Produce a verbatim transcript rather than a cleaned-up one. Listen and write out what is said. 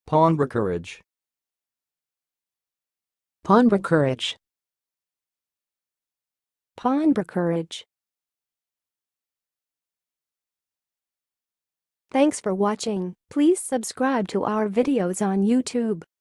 pawnbrokerage, pawnbrokerage, pawnbrokerage. Thanks for watching. Please subscribe to our videos on YouTube.